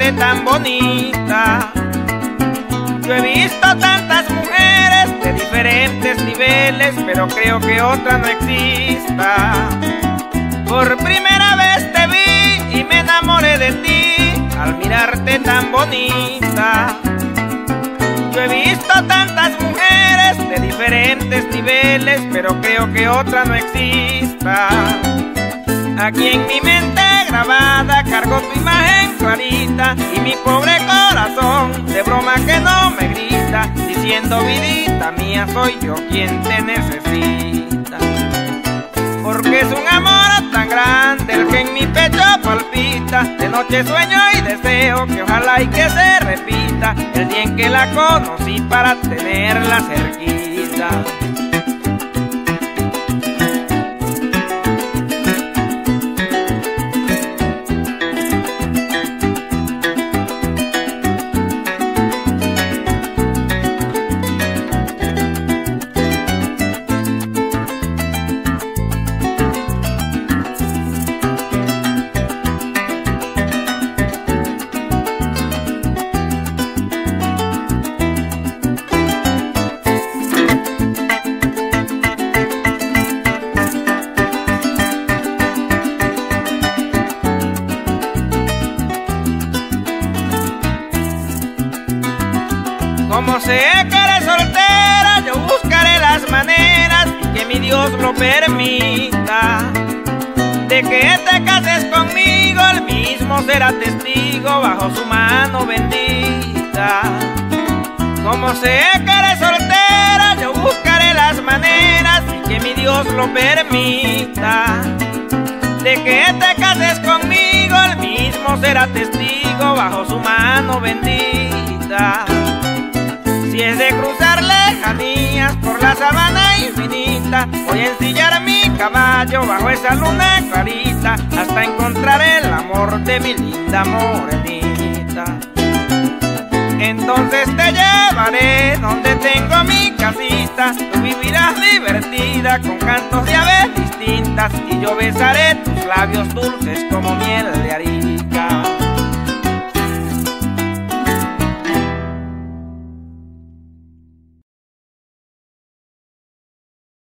mirarte tan bonita. Yo he visto tantas mujeres de diferentes niveles, pero creo que otra no exista. Por primera vez te vi y me enamoré de ti al mirarte tan bonita. Yo he visto tantas mujeres de diferentes niveles, pero creo que otra no exista. Aquí en mi mente grabada cargo tu imagen clarita, y mi pobre corazón de broma que no me grita, diciendo vidita mía, soy yo quien te necesita. Porque es un amor tan grande el que en mi pecho palpita. De noche sueño y deseo que ojalá y que se repita el día en que la conocí para tenerla cerquita. Como sé que eres soltera, yo buscaré las maneras, y que mi Dios lo permita, de que te cases conmigo. El mismo será testigo bajo su mano bendita. Como sé que eres soltera, yo buscaré las maneras, y que mi Dios lo permita, de que te cases conmigo. El mismo será testigo bajo su mano bendita. Si es de cruzar lejanías por la sabana infinita, voy a ensillar mi caballo bajo esa luna clarita, hasta encontrar el amor de mi linda morenita. Entonces te llevaré donde tengo mi casita, tú vivirás divertida con cantos de aves distintas, y yo besaré tus labios dulces como miel de Arica.